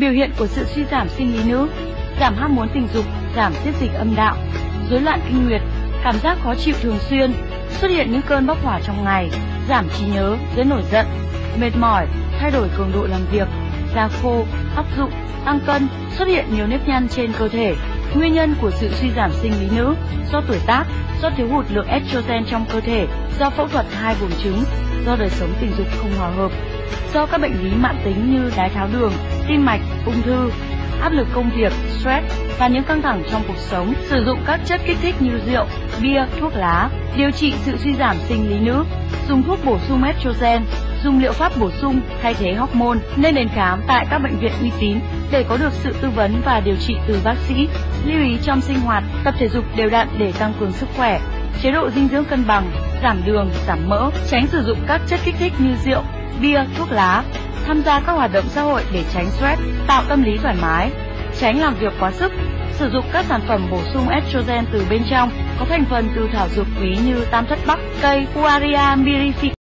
Biểu hiện của sự suy giảm sinh lý nữ: giảm ham muốn tình dục, giảm tiết dịch âm đạo, rối loạn kinh nguyệt, cảm giác khó chịu thường xuyên, xuất hiện những cơn bốc hỏa trong ngày, giảm trí nhớ, dễ nổi giận, mệt mỏi, thay đổi cường độ làm việc, da khô, tóc rụng, tăng cân, xuất hiện nhiều nếp nhăn trên cơ thể. Nguyên nhân của sự suy giảm sinh lý nữ: do tuổi tác, do thiếu hụt lượng estrogen trong cơ thể, do phẫu thuật hai buồng trứng, do đời sống tình dục không hòa hợp, do các bệnh lý mãn tính như đái tháo đường, tim mạch, ung thư, áp lực công việc, stress và những căng thẳng trong cuộc sống. Sử dụng các chất kích thích như rượu, bia, thuốc lá. Điều trị sự suy giảm sinh lý nữ: dùng thuốc bổ sung estrogen, dùng liệu pháp bổ sung thay thế hormone. Nên đến khám tại các bệnh viện uy tín để có được sự tư vấn và điều trị từ bác sĩ. Lưu ý trong sinh hoạt: tập thể dục đều đặn để tăng cường sức khỏe, chế độ dinh dưỡng cân bằng, giảm đường, giảm mỡ, tránh sử dụng các chất kích thích như rượu, bia, thuốc lá. Tham gia các hoạt động xã hội để tránh stress, tạo tâm lý thoải mái, tránh làm việc quá sức. Sử dụng các sản phẩm bổ sung estrogen từ bên trong có thành phần từ thảo dược quý như tam thất bắc, cây Huaria mirifica.